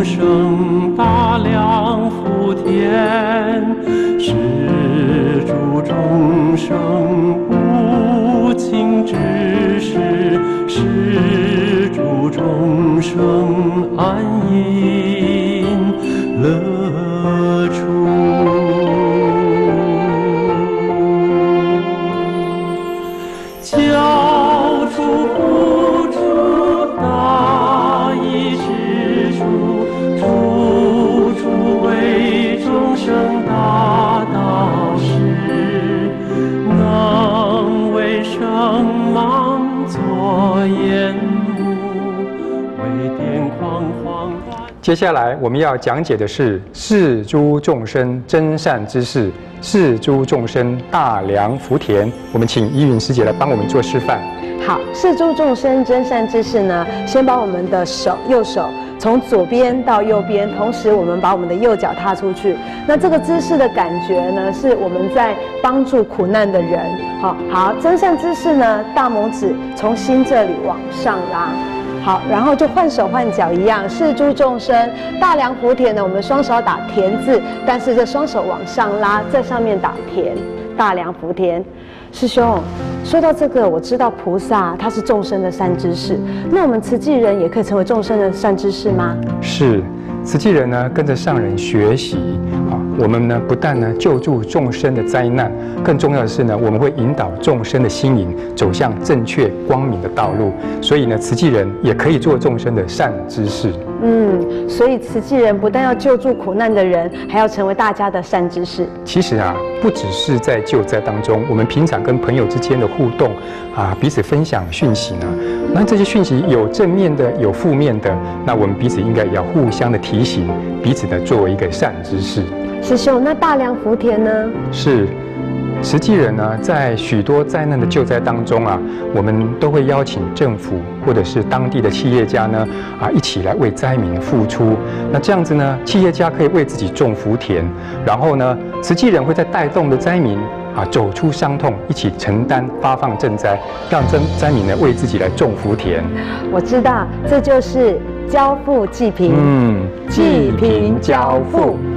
生大良福田，施主众生无尽之事，施主众生安隐乐处。教主护主大义之主，处处为众生大导师，能为生忙作眼目，为点框框。 接下来我们要讲解的是是诸众生真善之事，是诸众生大良福田。我们请依云师姐来帮我们做示范。 好，是诸众生真善之事呢，先把我们的右手从左边到右边，同时我们把我们的右脚踏出去。那这个姿势的感觉呢，是我们在帮助苦难的人。好，真善之事呢，大拇指从心这里往上拉。好，然后就换手换脚一样，是诸众生大良福田呢，我们双手打田字，但是这双手往上拉，在上面打田，大良福田。师兄，说到这个，我知道菩萨他是众生的善知识，那我们慈济人也可以成为众生的善知识吗？ 是，慈济人呢跟着上人学习啊，我们呢不但呢救助众生的灾难，更重要的是呢，我们会引导众生的心灵走向正确光明的道路。所以呢，慈济人也可以做众生的善知识。 所以慈济人不但要救助苦难的人，还要成为大家的善知识。 其实啊，不只是在救灾当中，我们平常跟朋友之间的互动啊，彼此分享讯息呢，那这些讯息有正面的，有负面的，那我们彼此应该也要互相的提醒，彼此的作为一个善知识。 师兄，那大良福田呢？ 是。慈济人呢，在许多灾难的救灾当中啊，我们都会邀请政府或者是当地的企业家呢，一起来为灾民付出。那这样子呢，企业家可以为自己种福田，然后呢，慈济人会在带动的灾民走出伤痛，一起承担发放赈灾，让灾民呢为自己来种福田。 我知道，这就是交付济贫。 济贫交付。